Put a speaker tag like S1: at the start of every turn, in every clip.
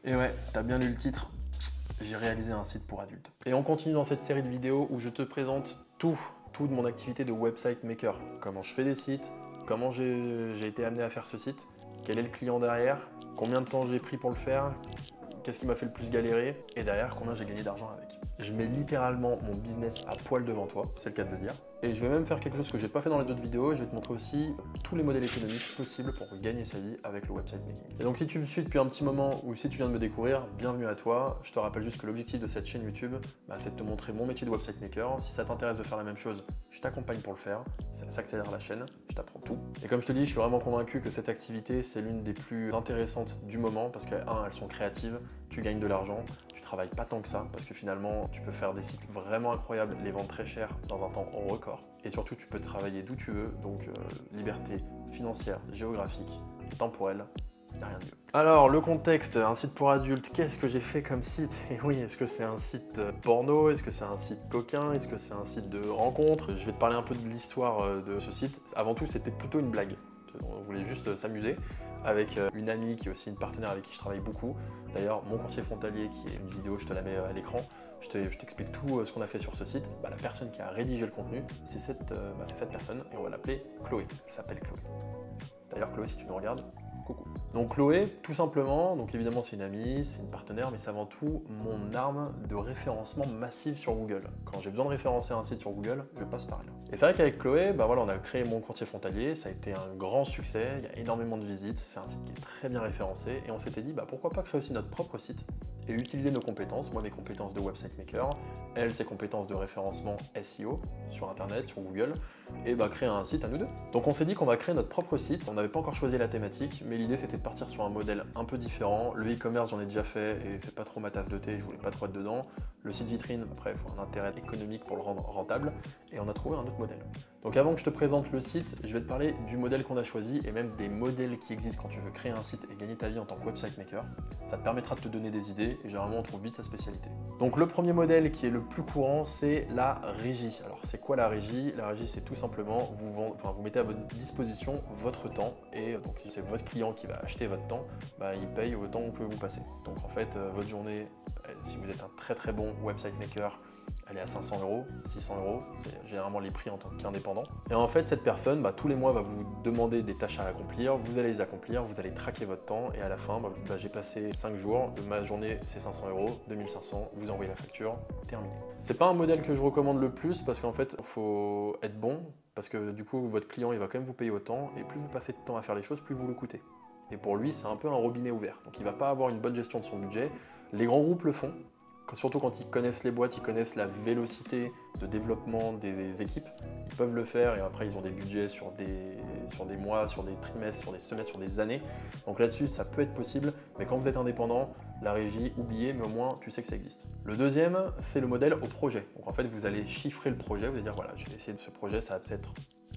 S1: Et ouais, t'as bien lu le titre, j'ai réalisé un site pour adultes. Et on continue dans cette série de vidéos où je te présente tout de mon activité de website maker. Comment je fais des sites, comment j'ai été amené à faire ce site, quel est le client derrière, combien de temps j'ai pris pour le faire, qu'est-ce qui m'a fait le plus galérer, et derrière, combien j'ai gagné d'argent avec. Je mets littéralement mon business à poil devant toi, c'est le cas de le dire. Et je vais même faire quelque chose que j'ai pas fait dans les autres vidéos, je vais te montrer aussi tous les modèles économiques possibles pour gagner sa vie avec le website making. Et donc si tu me suis depuis un petit moment ou si tu viens de me découvrir, bienvenue à toi. Je te rappelle juste que l'objectif de cette chaîne YouTube, c'est de te montrer mon métier de website maker. Si ça t'intéresse de faire la même chose, je t'accompagne pour le faire. Ça accélère la chaîne, je t'apprends tout. Et comme je te dis, je suis vraiment convaincu que cette activité, c'est l'une des plus intéressantes du moment parce que, elles sont créatives, tu gagnes de l'argent, tu travailles pas tant que ça parce que finalement, tu peux faire des sites vraiment incroyables, les vendre très cher dans un temps record. Et surtout, tu peux travailler d'où tu veux, donc liberté financière, géographique, temporelle, il n'y a rien de mieux. Alors, le contexte, un site pour adultes, qu'est-ce que j'ai fait comme site? Et oui, est-ce que c'est un site porno? Est-ce que c'est un site coquin? Est-ce que c'est un site de rencontre? Je vais te parler un peu de l'histoire de ce site. Avant tout, c'était plutôt une blague. On voulait juste s'amuser avec une amie qui est aussi une partenaire avec qui je travaille beaucoup. D'ailleurs, mon courtier frontalier, qui est une vidéo, je te la mets à l'écran, je t'explique tout ce qu'on a fait sur ce site. La personne qui a rédigé le contenu, c'est cette personne, et on va l'appeler Chloé. Elle s'appelle Chloé. D'ailleurs, Chloé, si tu nous regardes, coucou. Donc Chloé, tout simplement, donc évidemment c'est une amie, c'est une partenaire, mais c'est avant tout mon arme de référencement massif sur Google. Quand j'ai besoin de référencer un site sur Google, je passe par elle. Et c'est vrai qu'avec Chloé, on a créé mon courtier frontalier, ça a été un grand succès, il y a énormément de visites, c'est un site qui est très bien référencé, et on s'était dit pourquoi pas créer aussi notre propre site et utiliser nos compétences, moi mes compétences de website maker, elle ses compétences de référencement SEO sur internet, sur Google, et créer un site à nous deux. Donc on s'est dit qu'on va créer notre propre site, on n'avait pas encore choisi la thématique, mais l'idée c'était de partir sur un modèle un peu différent. Le e-commerce j'en ai déjà fait et c'est pas trop ma tasse de thé, je voulais pas trop être dedans. Le site vitrine, après il faut un intérêt économique pour le rendre rentable, et on a trouvé un autre modèle. Donc avant que je te présente le site, je vais te parler du modèle qu'on a choisi et même des modèles qui existent quand tu veux créer un site et gagner ta vie en tant que website maker. Ça te permettra de te donner des idées et généralement on trouve vite sa spécialité. Donc le premier modèle qui est le plus courant, c'est la régie. Alors c'est quoi la régie? La régie c'est tout simplement, vous mettez à votre disposition votre temps et donc c'est votre client qui va acheter votre temps, il paye au temps que vous passez. Donc en fait votre journée, si vous êtes un très bon website maker, elle est à 500 €, 600 €, c'est généralement les prix en tant qu'indépendant. Et en fait, cette personne, tous les mois, va vous demander des tâches à accomplir, vous allez les accomplir, vous allez traquer votre temps, et à la fin, vous dites, j'ai passé 5 jours, ma journée c'est 500 €, 2500, vous envoyez la facture, terminé. C'est pas un modèle que je recommande le plus, parce qu'en fait, il faut être bon, parce que du coup, votre client, il va quand même vous payer autant, et plus vous passez de temps à faire les choses, plus vous le coûtez. Et pour lui, c'est un peu un robinet ouvert, donc il va pas avoir une bonne gestion de son budget. Les grands groupes le font, surtout quand ils connaissent les boîtes, ils connaissent la vélocité de développement des équipes, ils peuvent le faire et après ils ont des budgets sur des mois, sur des trimestres, sur des semestres, sur des années. Donc là-dessus, ça peut être possible, mais quand vous êtes indépendant, la régie, oubliez, mais au moins tu sais que ça existe. Le deuxième, c'est le modèle au projet. Donc en fait, vous allez chiffrer le projet, vous allez dire voilà, je vais essayer de ce projet, ça va peut-être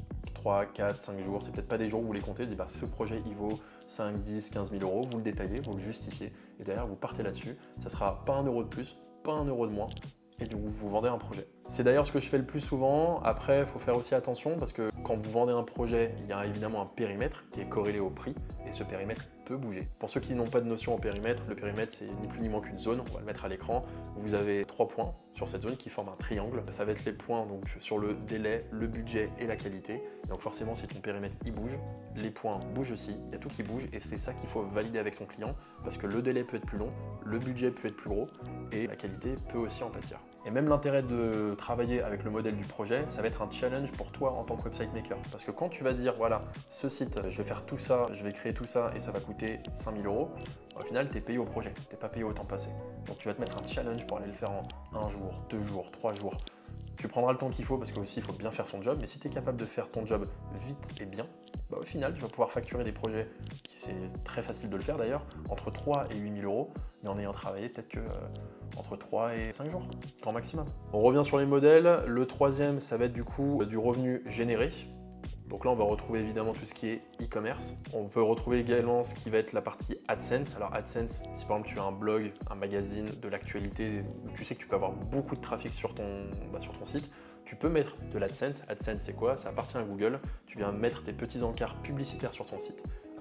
S1: 3, 4, 5 jours, c'est peut-être pas des jours où vous les comptez, vous dites ce projet il vaut 5, 10, 15 000 €, vous le détaillez, vous le justifiez, et derrière vous partez là-dessus, ça sera pas 1 € de plus, pas 1 € de moins, et donc vous vendez un projet. C'est d'ailleurs ce que je fais le plus souvent. Après, il faut faire aussi attention parce que quand vous vendez un projet, il y a évidemment un périmètre qui est corrélé au prix et ce périmètre peut bouger. Pour ceux qui n'ont pas de notion en périmètre, le périmètre c'est ni plus ni moins qu'une zone, on va le mettre à l'écran. Vous avez 3 points sur cette zone qui forment un triangle. Ça va être les points donc sur le délai, le budget et la qualité. Donc forcément, si ton périmètre il bouge, les points bougent aussi, il y a tout qui bouge et c'est ça qu'il faut valider avec ton client parce que le délai peut être plus long, le budget peut être plus gros et la qualité peut aussi en pâtir. Et même l'intérêt de travailler avec le modèle du projet, ça va être un challenge pour toi en tant que website maker. Parce que quand tu vas dire, voilà, ce site, je vais faire tout ça, je vais créer tout ça et ça va coûter 5 000 €, au final, tu es payé au projet, tu n'es pas payé au temps passé. Donc tu vas te mettre un challenge pour aller le faire en 1 jour, 2 jours, 3 jours. Tu prendras le temps qu'il faut parce qu'aussi il faut bien faire son job, mais si tu es capable de faire ton job vite et bien, au final tu vas pouvoir facturer des projets, c'est très facile de le faire d'ailleurs, entre 3 et 8 000 €, mais en ayant travaillé peut-être que entre 3 et 5 jours, grand maximum. On revient sur les modèles, le troisième ça va être du coup du revenu généré. Donc là, on va retrouver évidemment tout ce qui est e-commerce. On peut retrouver également ce qui va être la partie AdSense. Alors AdSense, si par exemple tu as un blog, un magazine, de l'actualité, où tu sais que tu peux avoir beaucoup de trafic sur ton site, tu peux mettre de l'AdSense. AdSense, c'est quoi? Ça appartient à Google. Tu viens mettre des petits encarts publicitaires sur ton site.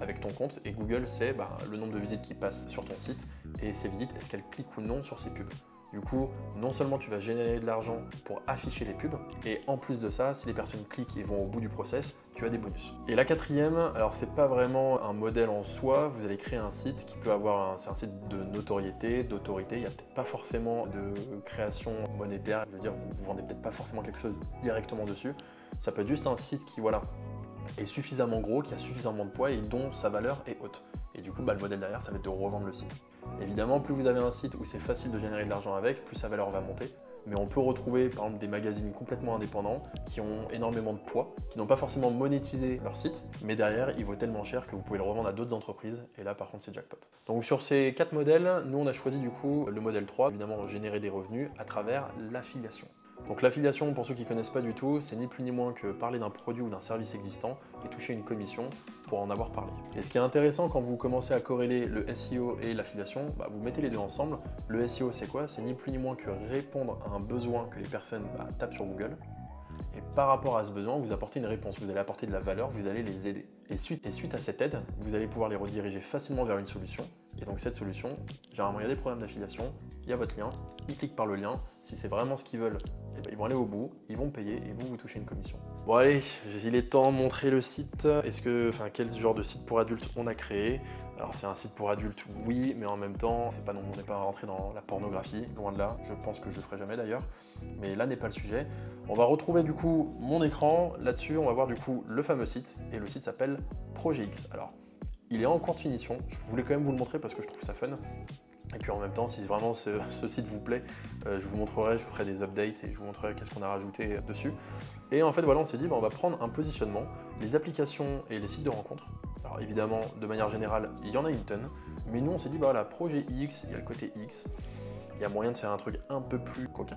S1: avec ton compte, et Google c'est le nombre de visites qui passent sur ton site, et ces visites, est-ce qu'elles cliquent ou non sur ces pubs. Du coup, non seulement tu vas générer de l'argent pour afficher les pubs, et en plus de ça, si les personnes cliquent et vont au bout du process, tu as des bonus. Et la quatrième, alors c'est pas vraiment un modèle en soi, vous allez créer un site qui peut avoir, c'est un site de notoriété, d'autorité, il n'y a peut-être pas forcément de création monétaire, je veux dire, vous vendez peut-être pas forcément quelque chose directement dessus, ça peut être juste un site qui, voilà, est suffisamment gros, qui a suffisamment de poids et dont sa valeur est haute. Et du coup, le modèle derrière, ça va être de revendre le site. Évidemment, plus vous avez un site où c'est facile de générer de l'argent avec, plus sa valeur va monter. Mais on peut retrouver par exemple des magazines complètement indépendants qui ont énormément de poids, qui n'ont pas forcément monétisé leur site, mais derrière, il vaut tellement cher que vous pouvez le revendre à d'autres entreprises, et là par contre c'est jackpot. Donc sur ces 4 modèles, nous on a choisi du coup le modèle 3, évidemment générer des revenus à travers l'affiliation. Donc l'affiliation, pour ceux qui ne connaissent pas du tout, c'est ni plus ni moins que parler d'un produit ou d'un service existant et toucher une commission pour en avoir parlé. Et ce qui est intéressant quand vous commencez à corréler le SEO et l'affiliation, vous mettez les deux ensemble. Le SEO c'est quoi? C'est ni plus ni moins que répondre à un besoin que les personnes tapent sur Google. Et par rapport à ce besoin, vous apportez une réponse, vous allez apporter de la valeur, vous allez les aider. Et suite à cette aide, vous allez pouvoir les rediriger facilement vers une solution. Et donc cette solution, généralement il y a des programmes d'affiliation, il y a votre lien, ils cliquent par le lien, si c'est vraiment ce qu'ils veulent, ils vont aller au bout, ils vont payer et vous touchez une commission. Bon allez, il est temps de montrer le site. Quel genre de site pour adultes on a créé? Alors c'est un site pour adultes, oui, mais en même temps, on n'est pas rentré dans la pornographie, loin de là, je pense que je le ferai jamais d'ailleurs, mais là n'est pas le sujet. On va retrouver du coup mon écran, là-dessus on va voir du coup le fameux site, et le site s'appelle Projet X. Alors, il est en cours de finition, je voulais quand même vous le montrer parce que je trouve ça fun. Et puis en même temps, si vraiment ce site vous plaît, je vous montrerai, je ferai des updates et je vous montrerai qu'est-ce qu'on a rajouté dessus. Et en fait, voilà, on s'est dit, on va prendre un positionnement, les applications et les sites de rencontres. Alors évidemment, de manière générale, il y en a une tonne, mais nous on s'est dit, voilà, projet X, il y a le côté X, il y a moyen de faire un truc un peu plus coquin.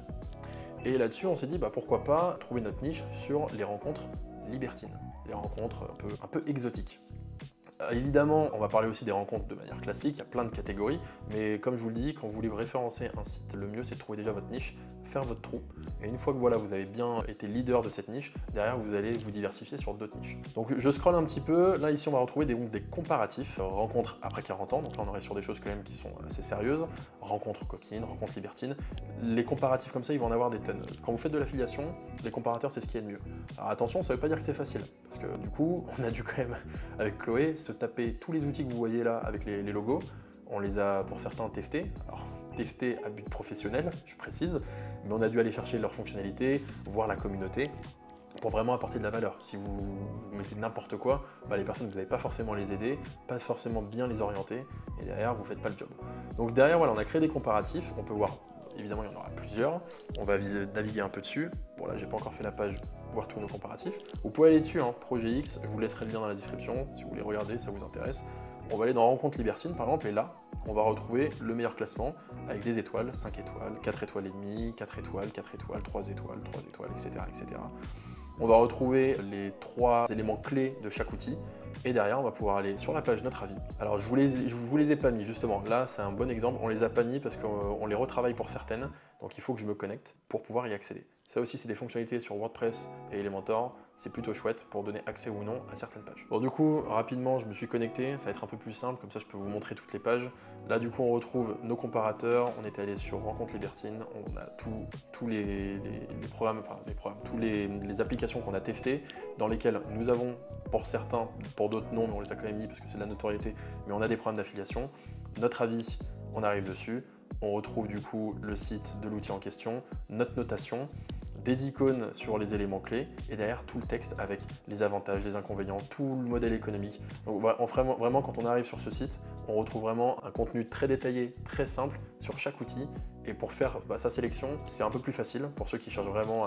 S1: Et là-dessus, on s'est dit, pourquoi pas trouver notre niche sur les rencontres libertines, les rencontres un peu exotiques. Évidemment, on va parler aussi des rencontres de manière classique, il y a plein de catégories, mais comme je vous le dis, quand vous voulez référencer un site, le mieux c'est de trouver déjà votre niche, faire votre trou, et une fois que voilà, vous avez bien été leader de cette niche, derrière vous allez vous diversifier sur d'autres niches. Donc je scrolle un petit peu, là ici on va retrouver des comparatifs, rencontres après 40 ans, donc là on aurait sur des choses quand même qui sont assez sérieuses, rencontres coquines, rencontres libertines, les comparatifs comme ça ils vont en avoir des tonnes. Quand vous faites de l'affiliation, les comparateurs c'est ce qu'il y a de mieux. Alors attention, ça veut pas dire que c'est facile, parce que du coup on a dû quand même, avec Chloé, se taper tous les outils que vous voyez là avec les logos, on les a pour certains testés, alors testés à but professionnel, je précise, mais on a dû aller chercher leurs fonctionnalités, voir la communauté, pour vraiment apporter de la valeur. Si vous mettez n'importe quoi, les personnes vous n'allez pas forcément les aider, pas forcément bien les orienter, et derrière vous ne faites pas le job. Donc derrière voilà, on a créé des comparatifs, on peut voir, évidemment il y en aura plusieurs, on va naviguer un peu dessus, bon là j'ai pas encore fait la page, voir tous nos comparatifs. Vous pouvez aller dessus, Projet X, je vous laisserai le lien dans la description, si vous voulez regarder, ça vous intéresse. On va aller dans Rencontres libertines par exemple, et là, on va retrouver le meilleur classement avec des étoiles, 5 étoiles, 4 étoiles et demie, 4 étoiles, 4 étoiles, 3 étoiles, 3 étoiles, etc. etc. On va retrouver les 3 éléments clés de chaque outil, et derrière, on va pouvoir aller sur la page Notre avis. Alors, je vous les ai pas mis, justement. Là, c'est un bon exemple. On les a pas mis parce qu'on les retravaille pour certaines, donc il faut que je me connecte pour pouvoir y accéder. Ça aussi, c'est des fonctionnalités sur WordPress et Elementor. C'est plutôt chouette pour donner accès ou non à certaines pages. Bon, du coup, rapidement, je me suis connecté. Ça va être un peu plus simple, comme ça, je peux vous montrer toutes les pages. Là, du coup, on retrouve nos comparateurs. On est allé sur Rencontres libertines. On a tous les programmes, toutes les applications qu'on a testées, dans lesquelles nous avons, pour certains, pour d'autres non, mais on les a quand même mis parce que c'est de la notoriété, mais on a des programmes d'affiliation. Notre avis, on arrive dessus. On retrouve du coup le site de l'outil en question, notre notation, des icônes sur les éléments clés et derrière tout le texte avec les avantages, les inconvénients, tout le modèle économique. Donc vraiment quand on arrive sur ce site, on retrouve vraiment un contenu très détaillé, très simple sur chaque outil, et pour faire sa sélection, c'est un peu plus facile pour ceux qui cherchent vraiment à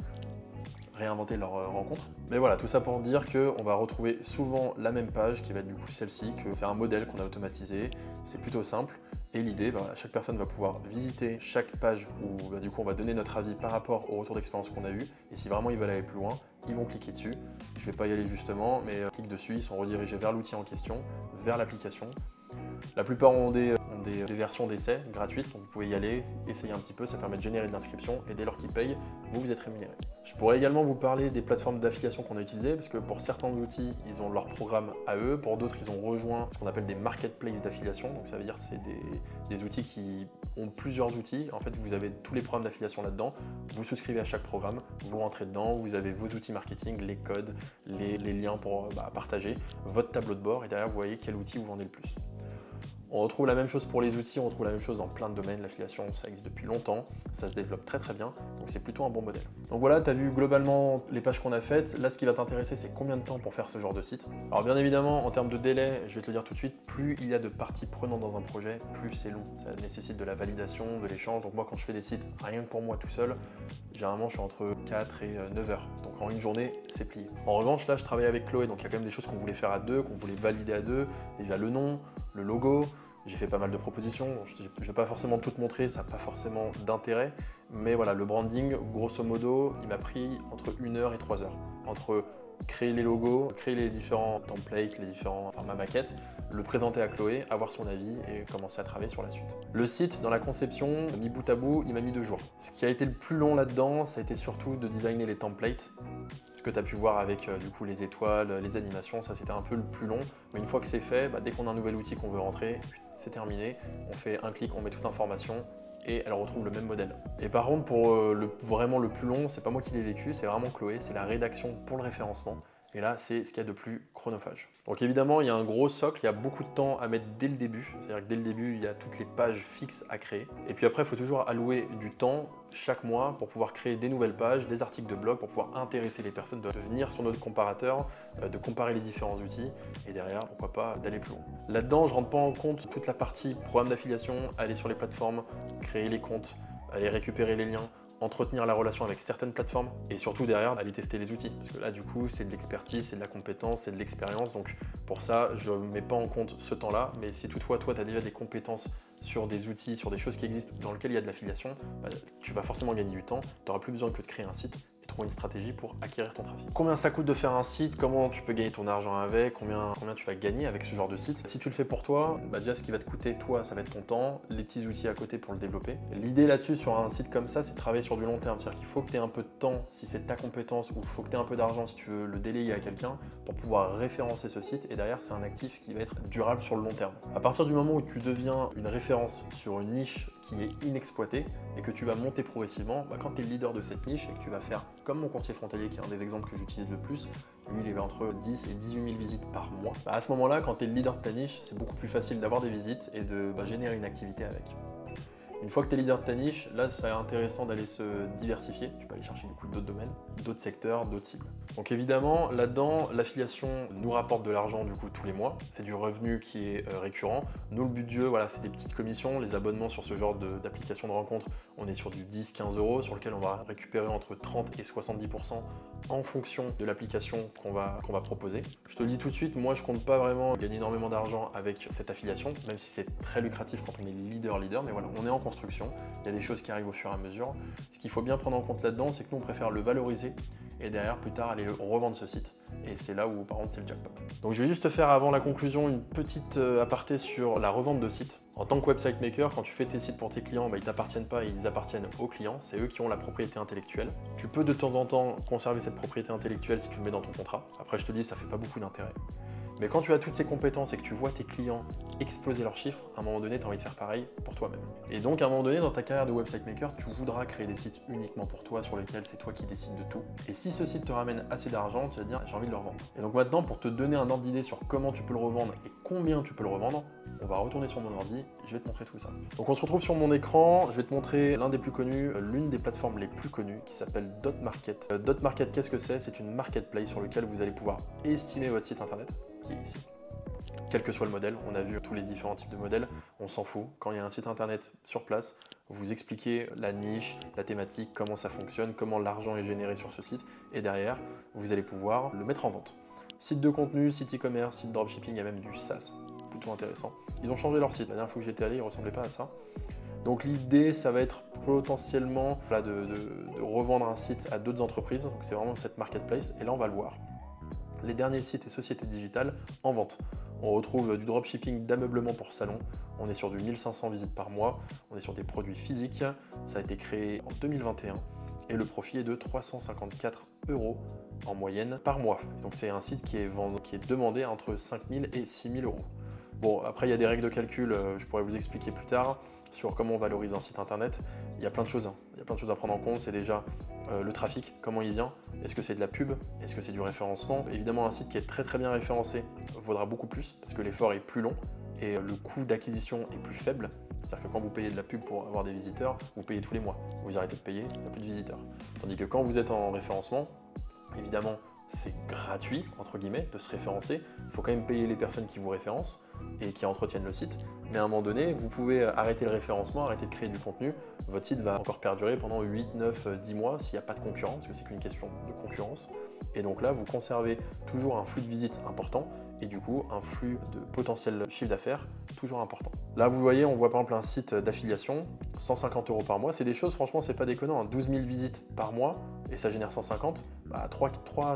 S1: réinventer leur rencontre. Mais voilà, tout ça pour dire qu'on va retrouver souvent la même page qui va être du coup celle-ci, que c'est un modèle qu'on a automatisé, c'est plutôt simple. Et l'idée, chaque personne va pouvoir visiter chaque page où du coup on va donner notre avis par rapport au retour d'expérience qu'on a eu. Et si vraiment ils veulent aller plus loin, ils vont cliquer dessus. Je ne vais pas y aller justement, mais ils cliquent dessus, ils sont redirigés vers l'outil en question, vers l'application. La plupart ont des des versions d'essai gratuites, donc vous pouvez y aller, essayer un petit peu, ça permet de générer de l'inscription et dès lors qu'ils payent, vous êtes rémunéré. Je pourrais également vous parler des plateformes d'affiliation qu'on a utilisées, parce que pour certains outils, ils ont leur programme à eux, pour d'autres, ils ont rejoint ce qu'on appelle des marketplaces d'affiliation, donc ça veut dire que c'est des outils qui ont plusieurs outils, en fait vous avez tous les programmes d'affiliation là-dedans, vous souscrivez à chaque programme, vous rentrez dedans, vous avez vos outils marketing, les codes, les liens pour partager, votre tableau de bord et derrière vous voyez quel outil vous vendez le plus. On retrouve la même chose pour les outils, on retrouve la même chose dans plein de domaines. L'affiliation, ça existe depuis longtemps, ça se développe très très bien, donc c'est plutôt un bon modèle. Donc voilà, tu as vu globalement les pages qu'on a faites. Là, ce qui va t'intéresser, c'est combien de temps pour faire ce genre de site. Alors bien évidemment, en termes de délai, je vais te le dire tout de suite, plus il y a de parties prenantes dans un projet, plus c'est long. Ça nécessite de la validation, de l'échange. Donc moi, quand je fais des sites, rien que pour moi tout seul, généralement, je suis entre 4 et 9 heures. Donc en une journée, c'est plié. En revanche, là, je travaille avec Chloé, donc il y a quand même des choses qu'on voulait faire à deux, qu'on voulait valider à deux. Déjà le nom, le logo. J'ai fait pas mal de propositions, je ne vais pas forcément tout te montrer, ça n'a pas forcément d'intérêt, mais voilà, le branding, grosso modo, il m'a pris entre 1 heure et 3 heures. Entre créer les logos, créer les différents templates, ma maquette, le présenter à Chloé, avoir son avis et commencer à travailler sur la suite. Le site, dans la conception, mis bout à bout, il m'a mis 2 jours. Ce qui a été le plus long là-dedans, ça a été surtout de designer les templates. Ce que tu as pu voir avec du coup les étoiles, les animations, ça c'était un peu le plus long. Mais une fois que c'est fait, dès qu'on a un nouvel outil qu'on veut rentrer, c'est terminé. On fait un clic, on met toute l'information et elle retrouve le même modèle. Et par contre, pour vraiment le plus long, c'est pas moi qui l'ai vécu, c'est vraiment Chloé, c'est la rédaction pour le référencement. Et là, c'est ce qu'il y a de plus chronophage. Donc évidemment, il y a un gros socle, il y a beaucoup de temps à mettre dès le début. C'est-à-dire que dès le début, il y a toutes les pages fixes à créer. Et puis après, il faut toujours allouer du temps chaque mois pour pouvoir créer des nouvelles pages, des articles de blog, pour pouvoir intéresser les personnes de venir sur notre comparateur, de comparer les différents outils et derrière, pourquoi pas, d'aller plus loin. Là-dedans, je ne rentre pas en compte toute la partie programme d'affiliation, aller sur les plateformes, créer les comptes, aller récupérer les liens, entretenir la relation avec certaines plateformes et surtout derrière aller tester les outils parce que là du coup c'est de l'expertise, c'est de la compétence, c'est de l'expérience, donc pour ça je ne mets pas en compte ce temps-là, mais si toutefois toi tu as déjà des compétences sur des outils, sur des choses qui existent dans lesquelles il y a de l'affiliation, tu vas forcément gagner du temps, tu n'auras plus besoin que de créer un site et trouver une stratégie pour acquérir ton trafic. Combien ça coûte de faire un site, comment tu peux gagner ton argent avec, combien tu vas gagner avec ce genre de site. Si tu le fais pour toi, déjà ce qui va te coûter toi, ça va être ton temps, les petits outils à côté pour le développer. L'idée là-dessus sur un site comme ça, c'est de travailler sur du long terme, c'est-à-dire qu'il faut que tu aies un peu de temps si c'est ta compétence ou il faut que tu aies un peu d'argent si tu veux le déléguer à quelqu'un pour pouvoir référencer ce site et derrière c'est un actif qui va être durable sur le long terme. À partir du moment où tu deviens une référence sur une niche qui est inexploitée et que tu vas monter progressivement, quand tu es le leader de cette niche et que tu vas faire comme mon courtier frontalier qui est un des exemples que j'utilise le plus, lui il est entre 10 et 18 000 visites par mois. À ce moment-là, quand tu es le leader de ta niche, c'est beaucoup plus facile d'avoir des visites et de générer une activité avec. Une fois que tu es leader de ta niche, là c'est intéressant d'aller se diversifier. Tu peux aller chercher du coup d'autres domaines, d'autres secteurs, d'autres cibles. Donc évidemment, là-dedans, l'affiliation nous rapporte de l'argent du coup tous les mois. C'est du revenu qui est récurrent. Nous, le but du jeu, voilà, c'est des petites commissions. Les abonnements sur ce genre d'application de rencontre, on est sur du 10-15 euros sur lequel on va récupérer entre 30 et 70% en fonction de l'application qu'on va proposer. Je te le dis tout de suite, moi je compte pas vraiment gagner énormément d'argent avec cette affiliation, même si c'est très lucratif quand on est leader, mais voilà, on est en construction, il y a des choses qui arrivent au fur et à mesure. Ce qu'il faut bien prendre en compte là-dedans, c'est que nous on préfère le valoriser et derrière plus tard aller revendre ce site. Et c'est là où par contre c'est le jackpot. Donc je vais juste te faire avant la conclusion une petite aparté sur la revente de sites. En tant que website maker, quand tu fais tes sites pour tes clients, ils ne t'appartiennent pas, ils appartiennent aux clients, c'est eux qui ont la propriété intellectuelle. Tu peux de temps en temps conserver cette propriété intellectuelle si tu le mets dans ton contrat. Après je te dis, ça fait pas beaucoup d'intérêt. Mais quand tu as toutes ces compétences et que tu vois tes clients exploser leurs chiffres, à un moment donné, tu as envie de faire pareil pour toi-même. Et donc, à un moment donné, dans ta carrière de website maker, tu voudras créer des sites uniquement pour toi, sur lesquels c'est toi qui décides de tout. Et si ce site te ramène assez d'argent, tu vas te dire, j'ai envie de le revendre. Et donc maintenant, pour te donner un ordre d'idée sur comment tu peux le revendre et combien tu peux le revendre, on va retourner sur mon ordi, je vais te montrer tout ça. Donc on se retrouve sur mon écran, je vais te montrer l'un des plus connus, l'une des plateformes les plus connues, qui s'appelle Dotmarket. Dotmarket, qu'est-ce que c'est? C'est une marketplace sur laquelle vous allez pouvoir estimer votre site internet, qui est ici. Quel que soit le modèle, on a vu tous les différents types de modèles, on s'en fout. Quand il y a un site internet sur place, vous expliquez la niche, la thématique, comment ça fonctionne, comment l'argent est généré sur ce site, et derrière, vous allez pouvoir le mettre en vente. Site de contenu, site e-commerce, site dropshipping, il y a même du SaaS, plutôt intéressant. Ils ont changé leur site, la dernière fois que j'étais allé, il ne ressemblait pas à ça. Donc l'idée, ça va être potentiellement de revendre un site à d'autres entreprises, donc c'est vraiment cette marketplace, et là on va le voir. les derniers sites et sociétés digitales en vente. On retrouve du dropshipping d'ameublement pour salon, on est sur du 1500 visites par mois, on est sur des produits physiques, ça a été créé en 2021 et le profit est de 354 € en moyenne par mois. Donc c'est un site qui est demandé entre 5000 et 6000 €. Bon, après il y a des règles de calcul, je pourrais vous expliquer plus tard sur comment on valorise un site internet. Il y a plein de choses, il y a plein de choses à prendre en compte. C'est déjà le trafic, comment il vient, est-ce que c'est de la pub, est-ce que c'est du référencement. Évidemment, un site qui est très bien référencé vaudra beaucoup plus parce que l'effort est plus long et le coût d'acquisition est plus faible. C'est-à-dire que quand vous payez de la pub pour avoir des visiteurs, vous payez tous les mois. Vous arrêtez de payer, il n'y a plus de visiteurs. Tandis que quand vous êtes en référencement, évidemment, c'est gratuit, entre guillemets, de se référencer. Il faut quand même payer les personnes qui vous référencent et qui entretiennent le site. Mais à un moment donné, vous pouvez arrêter le référencement, arrêter de créer du contenu. Votre site va encore perdurer pendant 8, 9, 10 mois s'il n'y a pas de concurrence, parce que c'est qu'une question de concurrence. Et donc là, vous conservez toujours un flux de visites important et du coup, un flux de potentiel chiffre d'affaires toujours important. Là, vous voyez, on voit par exemple un site d'affiliation, 150 € par mois. C'est des choses, franchement, c'est pas déconnant. 12 000 visites par mois et ça génère 150, 3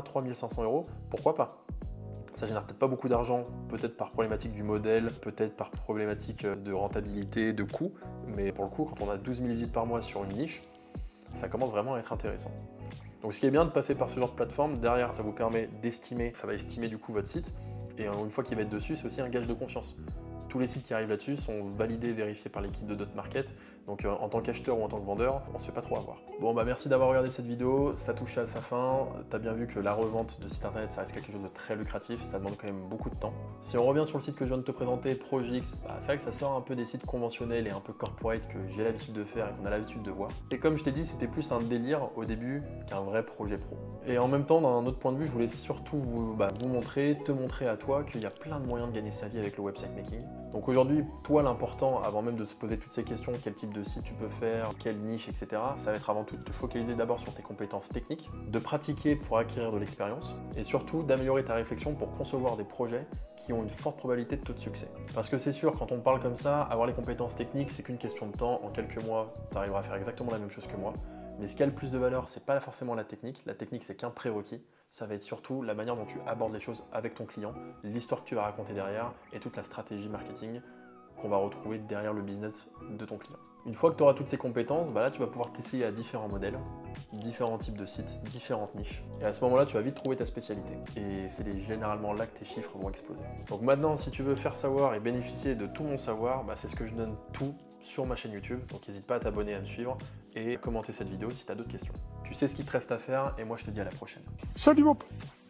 S1: 500 €, pourquoi pas? Ça génère peut-être pas beaucoup d'argent, peut-être par problématique du modèle, peut-être par problématique de rentabilité, de coût, mais pour le coup, quand on a 12 000 visites par mois sur une niche, ça commence vraiment à être intéressant. Donc ce qui est bien de passer par ce genre de plateforme, derrière ça vous permet d'estimer, ça va estimer du coup votre site, et une fois qu'il va être dessus, c'est aussi un gage de confiance. Tous les sites qui arrivent là-dessus sont validés, vérifiés par l'équipe de Dotmarket. Donc en tant qu'acheteur ou en tant que vendeur, on ne se fait pas trop avoir. Bon bah merci d'avoir regardé cette vidéo, ça touche à sa fin. Tu as bien vu que la revente de site internet, ça reste quelque chose de très lucratif, ça demande quand même beaucoup de temps. Si on revient sur le site que je viens de te présenter, Projix, c'est vrai que ça sort un peu des sites conventionnels et un peu corporate que j'ai l'habitude de faire et qu'on a l'habitude de voir. Et comme je t'ai dit, c'était plus un délire au début qu'un vrai projet pro. Et en même temps, d'un autre point de vue, je voulais surtout vous montrer, te montrer à toi qu'il y a plein de moyens de gagner sa vie avec le website making. Donc aujourd'hui, toi l'important, avant même de se poser toutes ces questions, quel type de site tu peux faire, quelle niche, etc., ça va être avant tout de te focaliser d'abord sur tes compétences techniques, de pratiquer pour acquérir de l'expérience, et surtout d'améliorer ta réflexion pour concevoir des projets qui ont une forte probabilité de taux de succès. Parce que c'est sûr, quand on parle comme ça, avoir les compétences techniques, c'est qu'une question de temps. En quelques mois, tu arriveras à faire exactement la même chose que moi. Mais ce qui a le plus de valeur, c'est pas forcément la technique. La technique, c'est qu'un prérequis. Ça va être surtout la manière dont tu abordes les choses avec ton client, l'histoire que tu vas raconter derrière et toute la stratégie marketing qu'on va retrouver derrière le business de ton client. Une fois que tu auras toutes ces compétences, là tu vas pouvoir t'essayer à différents modèles, différents types de sites, différentes niches. Et à ce moment-là, tu vas vite trouver ta spécialité. Et c'est généralement là que tes chiffres vont exploser. Donc maintenant, si tu veux faire savoir et bénéficier de tout mon savoir, c'est ce que je donne tout sur ma chaîne YouTube. Donc n'hésite pas à t'abonner, à me suivre et commenter cette vidéo si tu as d'autres questions. Tu sais ce qu'il te reste à faire et moi je te dis à la prochaine.
S2: Salut mon pote.